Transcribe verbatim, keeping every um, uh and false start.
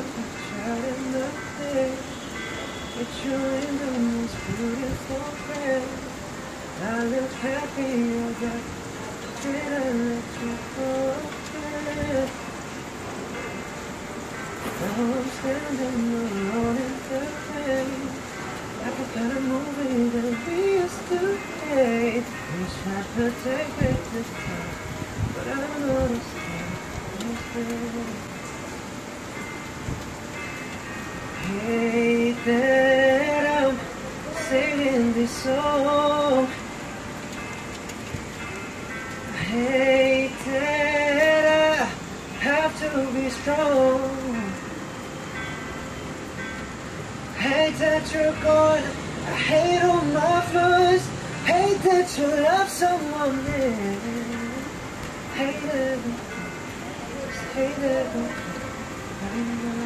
a child in the day. But you're in the most beautiful friend. I live happy that did I let you go again. Now I'm standing alone in the rain, like a kind of movie that we used to hate. Wish I could take back the time, but I know this time is there. Hate that I'm singing this song. I hate that I have to be strong. Hate that you're gone. I hate all my flaws. Hate that you love someone else. Hate everything. Just hate everything. I know.